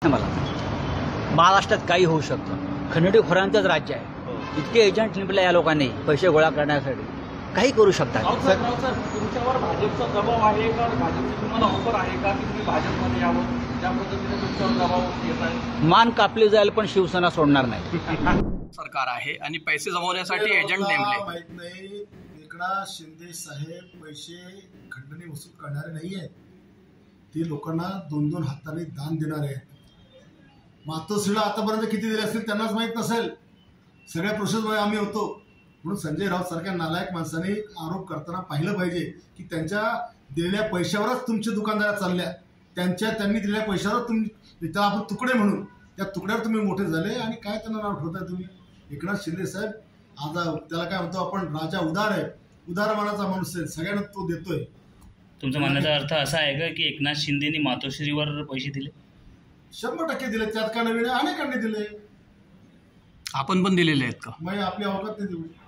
मला महाराष्ट्रात काही होऊ शकतं. खंडणीखोरांचंच राज्य आहे. इतके एजंट नेमले या लोकांनी पैसे गोळा करण्यासाठी काही करू शकतात. तुमच्यावर भाजपचा दबाव आहे का? भाजपची तुम्हाला ऑफर आहे का की तुम्ही भाजपमध्ये यावं? त्या पद्धतीने तुमच्यावर दबाव येत आहे. मान कापली जाईल पण शिवसेना सोडणार नाही. सरकार आहे आणि पैसे जमवण्यासाठी एजंट नेमले. माहित नाही, एकनाथ शिंदे साहेब पैसे खंडणी वसूल करणारे नाही आहेत. ते लोकांना 2-2 हाताने दान देणारे आहेत. मातोश्रीला आतापर्यंत किती दिले असतील त्यांनाच माहीत नसेल. सगळ्या प्रोसेसमध्ये आम्ही होतो. म्हणून संजय राऊत सारख्या नालायक माणसाने आरोप करताना पाहिलं पाहिजे की त्यांच्या दिलेल्या पैशावरच तुमच्या दुकानदारा चालल्या. त्यांनी दिलेल्या पैशावर त्याला आपण तुकडे म्हणून त्या तुकड्यावर तुम्ही मोठे झाले आणि काय त्यांना नाव ठेवताय तुम्ही. एकनाथ शिंदे साहेब आज त्याला काय म्हणतो आपण, राजा उदार आहे, उदारमानाचा माणूस आहे, सगळ्यांना तो देतोय. तुमच्या म्हणण्याचा अर्थ असा आहे का की एकनाथ शिंदेनी मातोश्रीवर पैसे दिले? 100% दिले. त्यात का नवीन अनेकांनी दिले. आपण पण दिलेले आहेत का? मग आपली अवकात नाही देऊ.